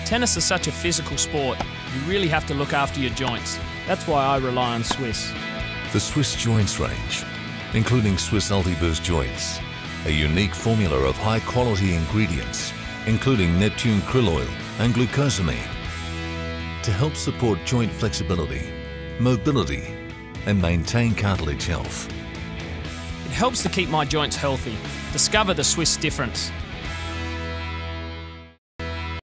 Tennis is such a physical sport, you really have to look after your joints. That's why I rely on Swiss. The Swiss Joints range, including Swiss Ultiboost joints, a unique formula of high-quality ingredients, including Neptune krill oil and glucosamine, to help support joint flexibility, mobility, and maintain cartilage health. It helps to keep my joints healthy. Discover the Swiss difference.